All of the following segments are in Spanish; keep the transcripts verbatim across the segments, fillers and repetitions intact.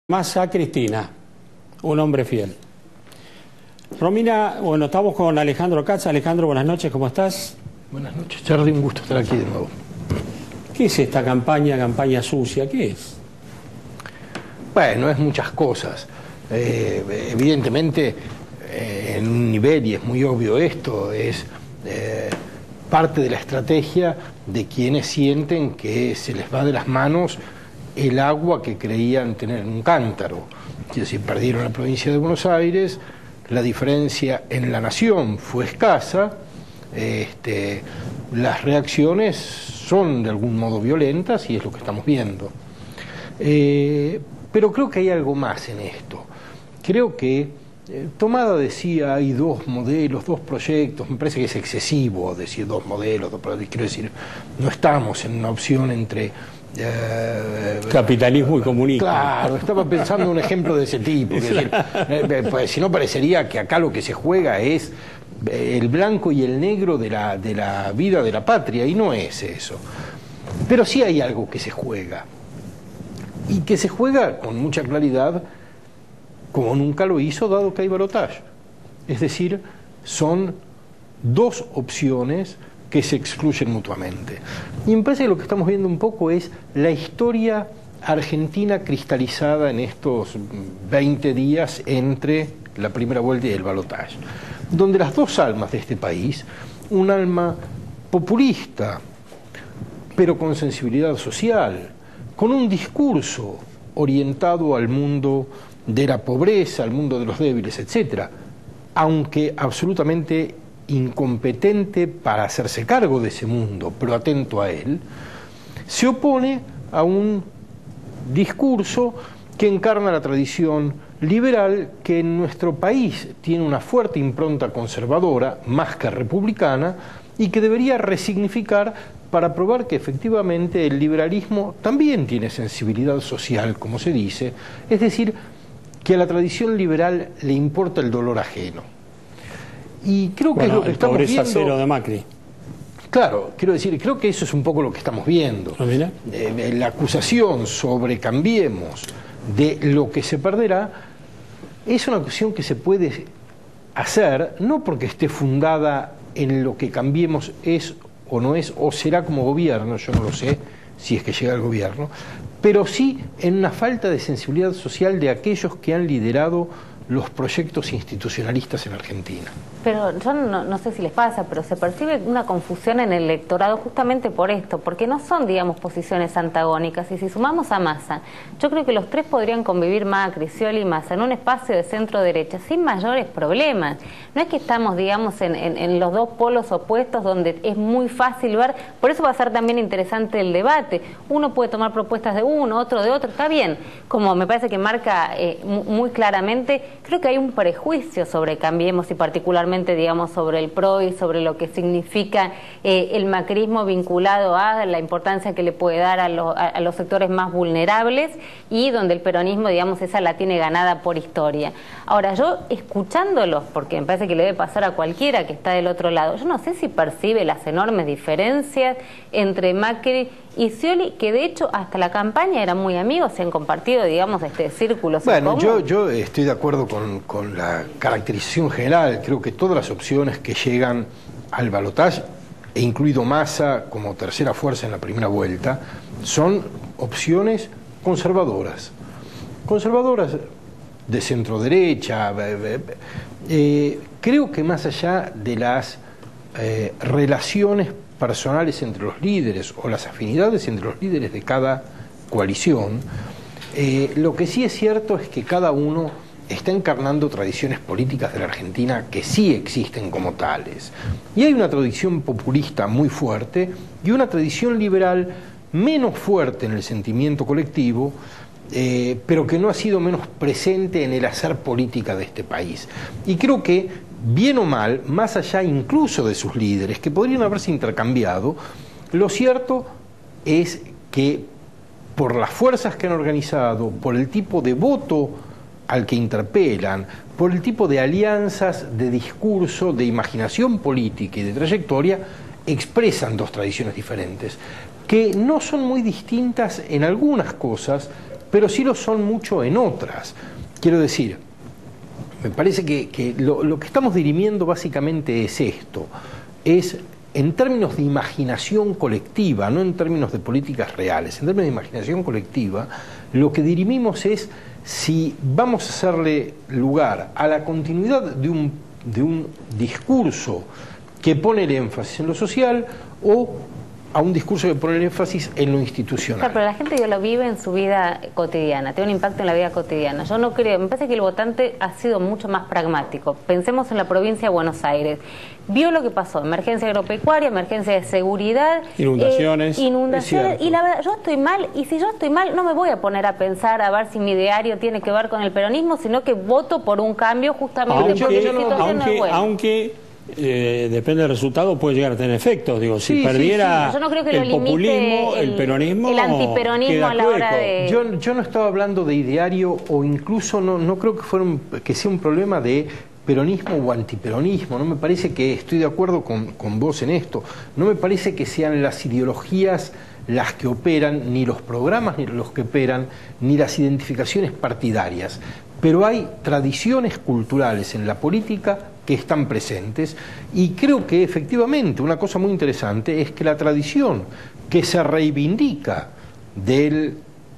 Más a Cristina, un hombre fiel. Romina, bueno, estamos con Alejandro Katz. Alejandro, buenas noches, ¿cómo estás? Buenas noches, Charly, un gusto estar aquí de nuevo. ¿Qué es esta campaña, campaña sucia? ¿Qué es? Bueno, es muchas cosas. Eh, evidentemente, eh, en un nivel, y es muy obvio esto, es eh, parte de la estrategia de quienes sienten que se les va de las manos el agua que creían tener en un cántaro. Es decir, perdieron la provincia de Buenos Aires, la diferencia en la nación fue escasa, este, las reacciones son de algún modo violentas y es lo que estamos viendo. Eh, pero creo que hay algo más en esto. Creo que, eh, Tomada decía, hay dos modelos, dos proyectos, me parece que es excesivo decir dos modelos, dos proyectos. Quiero decir, no estamos en una opción entre Eh, capitalismo y comunismo. Claro, estaba pensando en un ejemplo de ese tipo. Es decir, eh, pues, si no, parecería que acá lo que se juega es el blanco y el negro de la, de la vida de la patria, y no es eso. Pero sí hay algo que se juega, y que se juega con mucha claridad, como nunca lo hizo, dado que hay balotaje. Es decir, son dos opciones que se excluyen mutuamente. Y me parece que lo que estamos viendo un poco es la historia argentina cristalizada en estos veinte días entre la primera vuelta y el balotaje, donde las dos almas de este país, un alma populista, pero con sensibilidad social, con un discurso orientado al mundo de la pobreza, al mundo de los débiles, etcétera, aunque absolutamente incompetente para hacerse cargo de ese mundo, pero atento a él, se opone a un discurso que encarna la tradición liberal, que en nuestro país tiene una fuerte impronta conservadora, más que republicana, y que debería resignificar para probar que efectivamente el liberalismo también tiene sensibilidad social, como se dice, es decir, que a la tradición liberal le importa el dolor ajeno. Y creo que bueno, es lo que estamos pobreza viendo. Cero de Macri. Claro, quiero decir, creo que eso es un poco lo que estamos viendo. ¿Ah, mira? Eh, la acusación sobre Cambiemos de lo que se perderá es una acusación que se puede hacer, no porque esté fundada en lo que Cambiemos es o no es, o será como gobierno, yo no lo sé si es que llega al gobierno, pero sí en una falta de sensibilidad social de aquellos que han liderado los proyectos institucionalistas en Argentina. Pero yo no, no sé si les pasa, pero se percibe una confusión en el electorado justamente por esto, porque no son, digamos, posiciones antagónicas. Y si sumamos a Massa, yo creo que los tres podrían convivir, Macri, Scioli y Massa, en un espacio de centro-derecha sin mayores problemas. No es que estamos, digamos, en, en, en los dos polos opuestos donde es muy fácil ver, por eso va a ser también interesante el debate. Uno puede tomar propuestas de uno, otro de otro, está bien. Como me parece que marca eh, muy claramente, creo que hay un prejuicio sobre Cambiemos y particularmente, digamos, sobre el P R O y sobre lo que significa eh, el macrismo vinculado a la importancia que le puede dar a, lo, a, a los sectores más vulnerables, y donde el peronismo, digamos, esa la tiene ganada por historia. Ahora, yo escuchándolos, porque me parece que le debe pasar a cualquiera que está del otro lado, yo no sé si percibe las enormes diferencias entre Macri y Scioli, que de hecho hasta la campaña eran muy amigos, se han compartido, digamos, este círculos. Bueno, yo, yo estoy de acuerdo con, con la caracterización general. Creo que todas las opciones que llegan al balotaje, e incluido Massa como tercera fuerza en la primera vuelta, son opciones conservadoras. Conservadoras de centro derecha. Eh, creo que más allá de las eh, relaciones personales entre los líderes o las afinidades entre los líderes de cada coalición, eh, lo que sí es cierto es que cada uno está encarnando tradiciones políticas de la Argentina que sí existen como tales. Y hay una tradición populista muy fuerte y una tradición liberal menos fuerte en el sentimiento colectivo, eh, pero que no ha sido menos presente en el hacer política de este país. Y creo que, bien o mal, más allá incluso de sus líderes, que podrían haberse intercambiado, lo cierto es que por las fuerzas que han organizado, por el tipo de voto al que interpelan, por el tipo de alianzas, de discurso, de imaginación política y de trayectoria, expresan dos tradiciones diferentes, que no son muy distintas en algunas cosas, pero sí lo son mucho en otras. Quiero decir, me parece que, que lo, lo que estamos dirimiendo básicamente es esto, es en términos de imaginación colectiva, no en términos de políticas reales, en términos de imaginación colectiva, lo que dirimimos es si vamos a hacerle lugar a la continuidad de un, de un discurso que pone el énfasis en lo social o a un discurso que pone el énfasis en lo institucional. Claro, pero la gente ya lo vive en su vida cotidiana, tiene un impacto en la vida cotidiana. Yo no creo, me parece que el votante ha sido mucho más pragmático. Pensemos en la provincia de Buenos Aires. Vio lo que pasó, emergencia agropecuaria, emergencia de seguridad, inundaciones, eh, inundaciones y la verdad, yo estoy mal, y si yo estoy mal no me voy a poner a pensar a ver si mi diario tiene que ver con el peronismo, sino que voto por un cambio justamente aunque, porque la situación aunque, no es buena. Aunque Eh, depende del resultado, puede llegar a tener efectos. Digo, si sí, perdiera sí, sí. Yo no creo que el lo populismo, el, el peronismo, el antiperonismo a la hora de... Yo, yo no estaba hablando de ideario, o incluso no, no creo que, fuera un, que sea un problema de peronismo o antiperonismo. No me parece que, estoy de acuerdo con, con vos en esto, no me parece que sean las ideologías las que operan, ni los programas ni los que operan, ni las identificaciones partidarias. Pero hay tradiciones culturales en la política que están presentes, y creo que efectivamente una cosa muy interesante es que la tradición que se reivindica del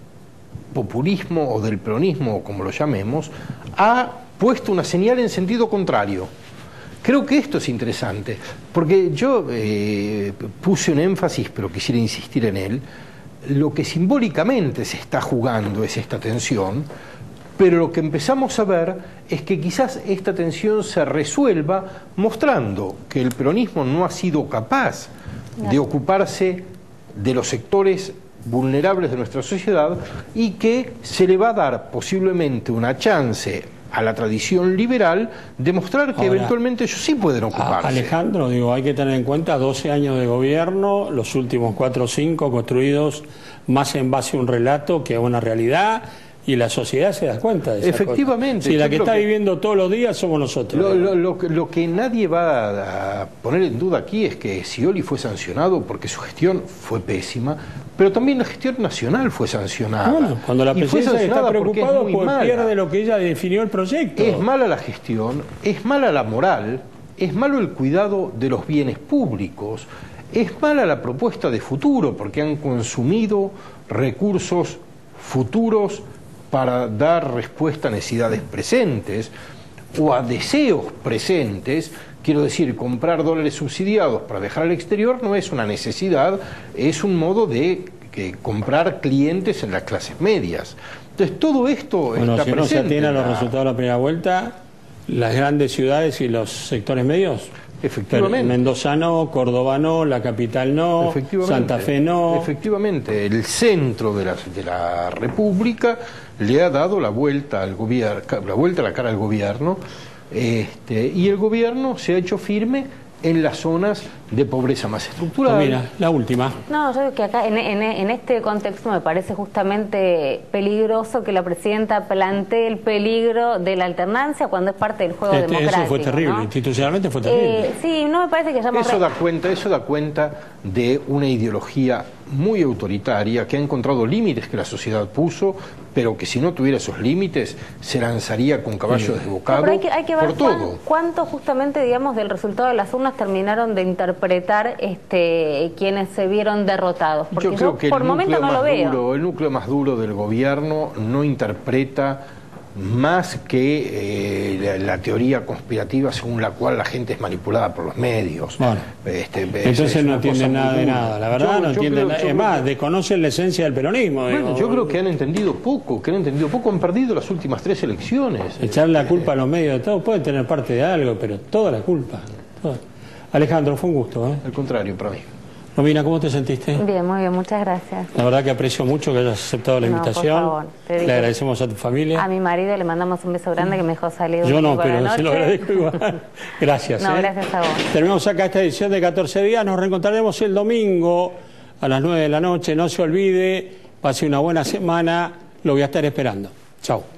populismo o del peronismo, o como lo llamemos, ha puesto una señal en sentido contrario. Creo que esto es interesante, porque yo eh, puse un énfasis, pero quisiera insistir en él. Lo que simbólicamente se está jugando es esta tensión, pero lo que empezamos a ver es que quizás esta tensión se resuelva mostrando que el peronismo no ha sido capaz de ocuparse de los sectores vulnerables de nuestra sociedad, y que se le va a dar posiblemente una chance a la tradición liberal de mostrar que Ahora, eventualmente ellos sí pueden ocuparse. Alejandro, digo, hay que tener en cuenta doce años de gobierno, los últimos cuatro o cinco construidos más en base a un relato que a una realidad. Y la sociedad se da cuenta de eso. Efectivamente. Si la que está que viviendo todos los días somos nosotros. Lo, lo, lo, lo que nadie va a poner en duda aquí es que Scioli fue sancionado porque su gestión fue pésima, pero también la gestión nacional fue sancionada. Bueno, cuando la presidencia está preocupada porque, porque pierde lo que ella definió el proyecto. Es mala la gestión, es mala la moral, es malo el cuidado de los bienes públicos, es mala la propuesta de futuro porque han consumido recursos futuros para dar respuesta a necesidades presentes o a deseos presentes. Quiero decir, comprar dólares subsidiados para viajar al exterior no es una necesidad, es un modo de que, comprar clientes en las clases medias. Entonces todo esto bueno, está si presente. No se atienen a los resultados de la primera vuelta, las grandes ciudades y los sectores medios. Efectivamente. Mendoza no, Córdoba no, la capital no, Santa Fe no. Efectivamente, el centro de la, de la República le ha dado la vuelta al gobierno, la vuelta a la cara al gobierno, este, y el gobierno se ha hecho firme en las zonas de pobreza más estructural. Pues mira, la última. No, yo creo que acá, en, en, en este contexto, me parece justamente peligroso que la presidenta plantee el peligro de la alternancia cuando es parte del juego este, democrático. Eso fue terrible, ¿no? Institucionalmente fue terrible. Eh, sí, no me parece que hayamos... Eso da cuenta, eso da cuenta de una ideología muy autoritaria que ha encontrado límites que la sociedad puso, pero que si no tuviera esos límites se lanzaría con caballo sí. desbocado. No, pero hay que, hay que ver por cuán, todo. cuánto justamente, digamos, del resultado de las urnas terminaron de interpretar este, quienes se vieron derrotados. Porque yo, creo yo que por momento no lo veo. Duro, el núcleo más duro del gobierno no interpreta más que eh, la, la teoría conspirativa según la cual la gente es manipulada por los medios. Bueno, este, entonces es no entienden nada de nada, la verdad yo, no entienden nada. Es más, que... desconocen la esencia del peronismo. Bueno, digo. yo creo que han entendido poco, que han entendido poco, han perdido las últimas tres elecciones. Echar la culpa a los medios de todo, puede tener parte de algo, pero toda la culpa. Toda. Alejandro, fue un gusto. ¿eh? Al contrario, para mí. Romina, ¿cómo te sentiste? Bien, muy bien, muchas gracias. La verdad que aprecio mucho que hayas aceptado la no, invitación. Por favor, te le agradecemos a tu familia. A mi marido le mandamos un beso grande que me dejó salir. Yo no, pero se lo agradezco igual. Gracias. No, ¿eh? gracias a vos. Terminamos acá esta edición de catorce días. Nos reencontraremos el domingo a las nueve de la noche. No se olvide, pase una buena semana. Lo voy a estar esperando. Chao.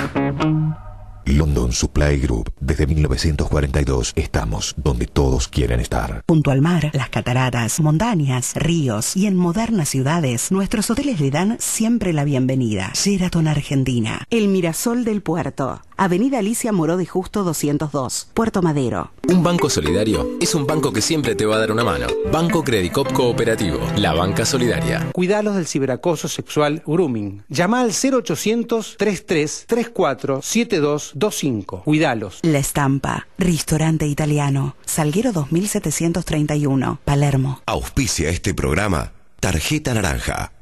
London Supply Group. Desde mil novecientos cuarenta y dos estamos donde todos quieren estar. Junto al mar, las cataratas, montañas, ríos y en modernas ciudades, nuestros hoteles le dan siempre la bienvenida. Sheraton Argentina. El Mirasol del Puerto. Avenida Alicia Moró de Justo doscientos dos, Puerto Madero. Un banco solidario es un banco que siempre te va a dar una mano. Banco Credicop Cooperativo, la banca solidaria. Cuidalos del ciberacoso sexual grooming. Llama al cero ochocientos, treinta y tres, treinta y cuatro, setenta y dos veinticinco. Cuidalos. La Estampa. Ristorante italiano. Salguero dos mil setecientos treinta y uno, Palermo. Auspicia este programa Tarjeta Naranja.